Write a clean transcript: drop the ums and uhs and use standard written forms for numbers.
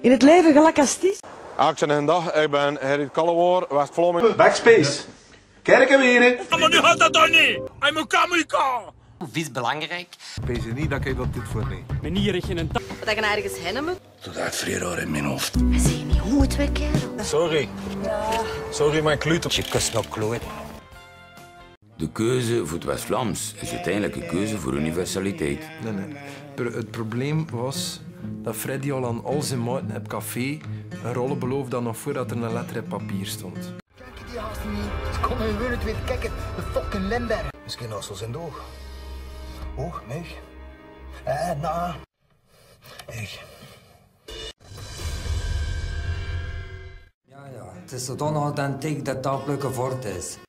In het leven gelijk als het is. Een dag, ik ben Gerrit Kallewoor, West-Vlaming. Backspace. Kijken weer. Maar nu gaat dat toch niet? Hij moet kamika. Vis belangrijk. Wees je niet dat ik dat dit voor neem. Meneer, ik geen Dat je ergens heen moet. Dat uit vrede in mijn hoofd. We zien niet hoe het we kerel. Sorry. Sorry, mijn kluter. Je kust nog kloot. De keuze voor het West-Vlaams is uiteindelijk een keuze voor universaliteit. Nee. Het probleem was dat Freddy al aan al zijn maten op café een rollen beloofde nog voordat er een letter op papier stond. Kijk je die haast niet? Ze komen hun het weer kijken, de fucking Limberg. Misschien als ze in de oog. Oog, neig. Na. Eeg. Ja, het is zodanig authentiek dat dat leuke woord is.